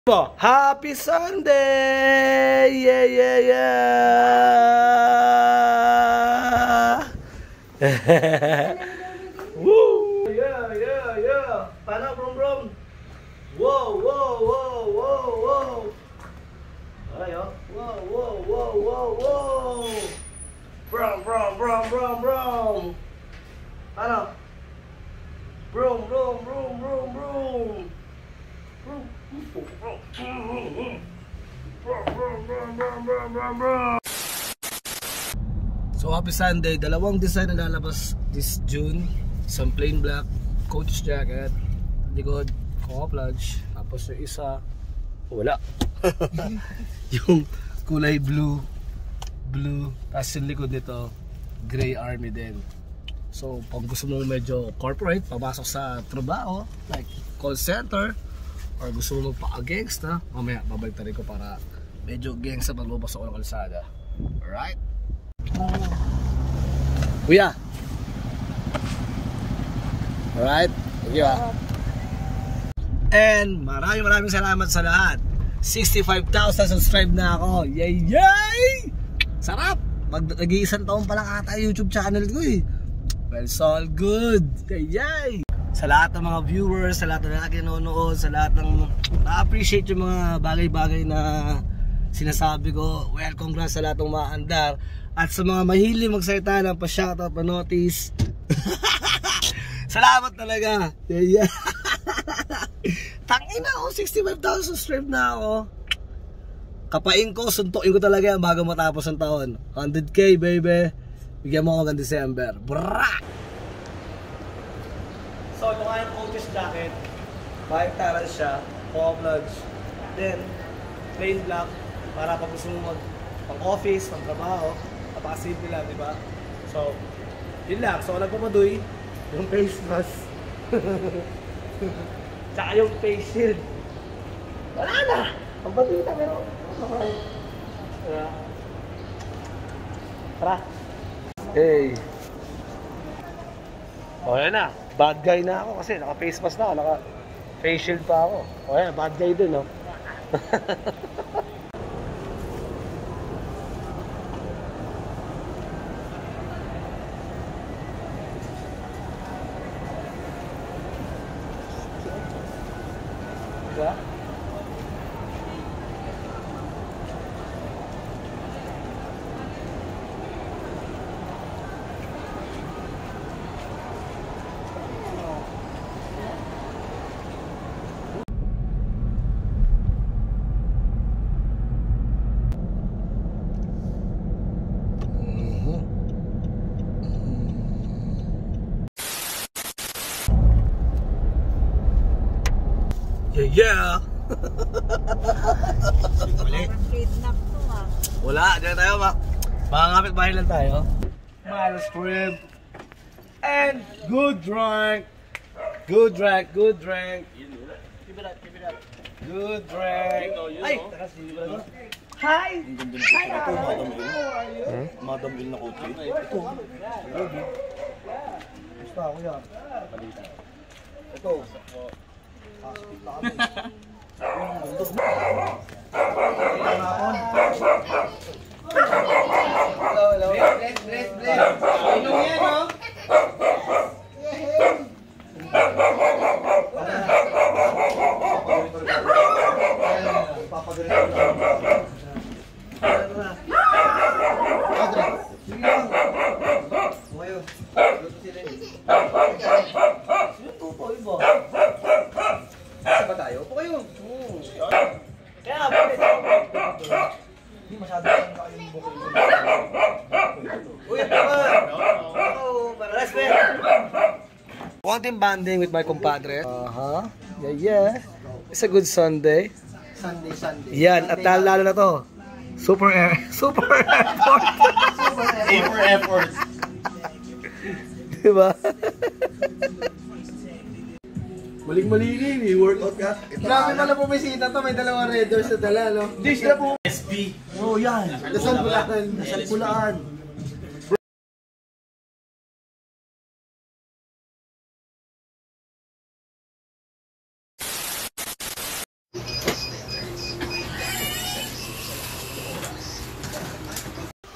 Happy Sunday! Yeah, yeah, yeah! Woo! Yeah, yeah, yeah! Paano, brum, brum? Whoa, whoa, whoa, whoa, whoa! Ay, oh. Whoa, whoa, whoa, whoa, whoa! Brum, brum, brum, brum, brum! Paano? Brum, brum, brum, brum, brum! So happy Sunday, dalawang design na lalabas this June. Isang plain black coach jacket, likod camouflage, tapos yung isa wala. Yung kulay blue, tapos yung likod nito gray army din. So pag gusto mo medyo corporate, papasok sa trabaho like call center, or gusto mo magpa-gangsta, mamaya babalik na rin ko para medyo gangsta paglubas ako ng kalsada. Alright? Kuya! Alright? Thank you And maraming salamat sa lahat. 65,000 subscribe na ako. Yay! Yay! Sarap! Nag-iisang taon pa lang ata YouTube channel ko eh. Well, it's all good. Yay! Yay! Sa lahat ng mga viewers, sa lahat ng lagi nanonood, sa lahat ng na-appreciate yung mga bagay-bagay na sinasabi ko. Well, congrats sa lahat ng mga andar. At sa mga mahilig magsalita ng pa-shoutout, pa-notice. Salamat talaga. Yeah. Tangina ako, 65,000 subscribe na ako. Kapain ko, suntukin ko talaga yan bago matapos ang taon. 100k baby. Bigyan mo ako hanggang December. Bra! So ito nga yung coach's jacket, baliktaran siya, camouflage, then plain black para pag gusto mo pang-office, pang-trabaho, napaka-simple lang, di ba? So, yun lang. So nagpamadoy, yung face mask, tsaka yung face shield. Wala na! Ang batita pero okay. Tara! Hey! O yan na, bad guy na ako kasi naka-face mask na ako, naka-face shield pa ako. O yan, bad guy din, no? Diba? Yeah! Wala, dyan tayo mga kapit-bahay lang tayo. Miles crib. And good drink. Good drink, good drink. Keep it up, keep it up. Good drink. Ay! Hi! Hi! Ito, Madam Il. Madam Il na coffee. Ito. Gusto ako yan. Ito. Hello. Bless. Inom yan, no? Konting banding with my compadre. Yeah. It's a good Sunday. Sunday. Yan, at lalo na to. Super effort. Super effort. Diba? Maling-malingin, workout ka. Grabe pala pumisita to, may dalawang red doors sa dala, no? Hindi sila po. SB. Oh, yan. Dasal Pulaan.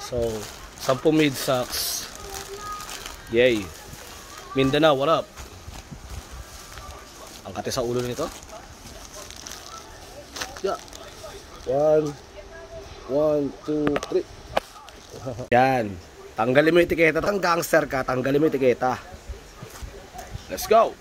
So, 10 mid socks. Yay. Mindanao, what up? Ang kate sa ulo nito. Yeah. 1, 2, 3. Yan. Tanggalin mo yung etiketa. Tang gangster ka, tanggalin mo yung etiketa. Let's go.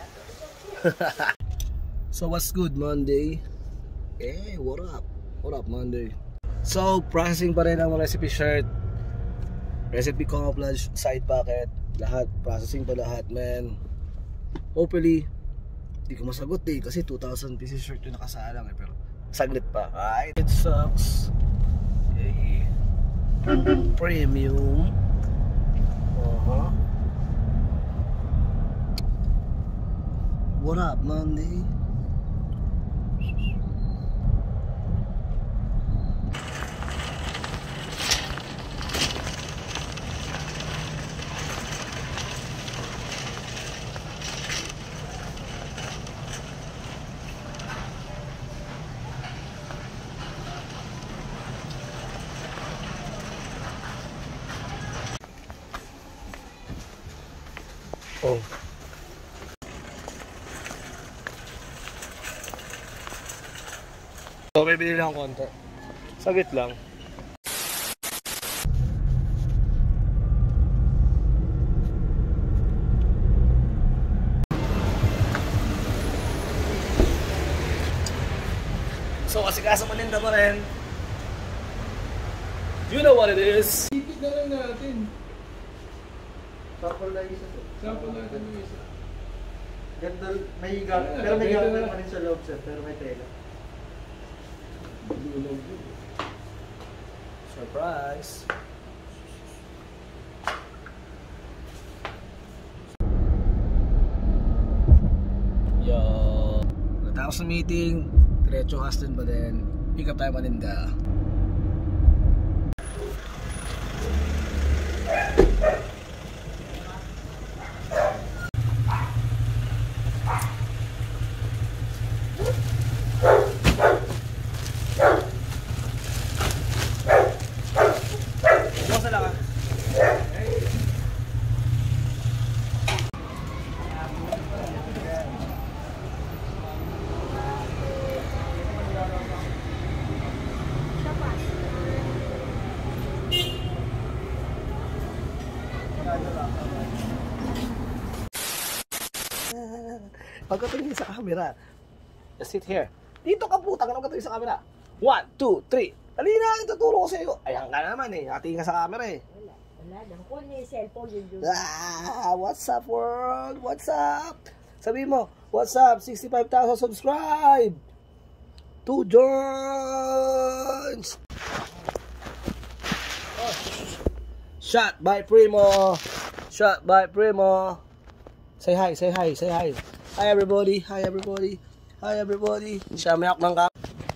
So what's good Monday? Hey, what up? What up Monday? So processing pa rin ang recipe shirt, recipe camouflage, side pocket, lahat processing pa lahat, man. Hopefully di ko masagot kasi 2,000 pieces shirt yung nakasalang pero saglit pa. Alright, it sucks. Hey. Premium. What up Monday? Oh. So, may bili lang konti. Saglit lang. So, kasikaso maninda pa rin. You know what it is. Tipid na lang natin. Sample lang isa. Sample natin yung isa. Ganda, may gamit. Pero may gamit pa rin sa loob sir, pero may tela. Surprise! Yo! Natapos ng meeting, diretso Haston pa din. Pick up tayo maninda. Pagkatingin sa camera, just sit here. Dito ka putang, ano katingin sa camera? 1, 2, 3. Dali na, ituturo ko sa iyo. Ayan ka naman eh, natingin ka sa camera eh. Wala, kuha niya yung cellphone yun. What's up world? What's up? Sabi mo, what's up? 65,000 subscribe! 2 joins! Shot by Primo! Shot by Primo! Say hi, say hi, say hi. Hi everybody, hi everybody, hi everybody. Siya may ako ng kap.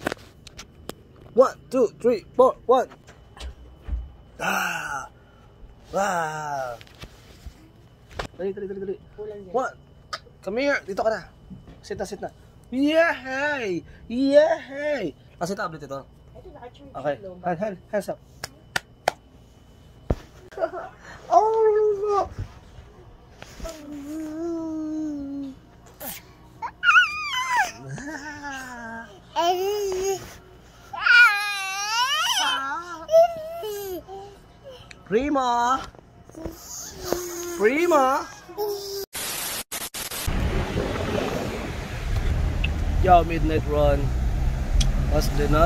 1, 2, 3, 4, 1. Ah! Wow! Dali. One. Come here, dito ka na. Sit na. Yay! Yay! Kasi tablet ito. Okay, hands up. Oh! Prima. Yo, midnight run. Hustlin'.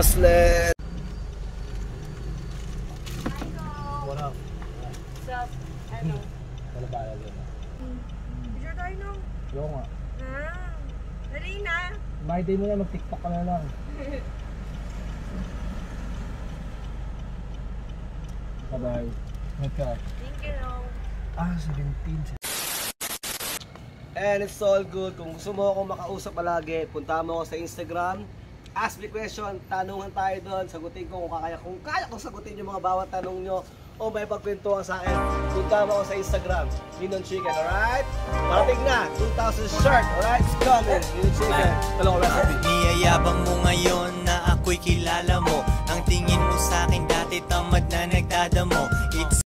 What up? What's up? Ano? Wala ba yan? Picture tayo nung? Yo nga. Dali na. My day mo na, mag-tiktok ka na lang. Bye-bye. Nagka. Thank you. 17. And it's all good. Kung gusto mo akong makausap palagi, punta mo ako sa Instagram. Ask me question, tanungan tayo doon. Sagutin ko kung kaya kong sagutin yung mga bawat tanong nyo o may pagkwentuhan sa akin. Punta mo ako sa Instagram, Ninon Chicken, alright? Parating na, 2,000 shirt, alright? It's coming, Ninon Chicken. Talong recipe. Niyayabang mo ngayon na ako'y kilala mo. Ang tingin mo sa akin dati tamad na na nagdadamo. It's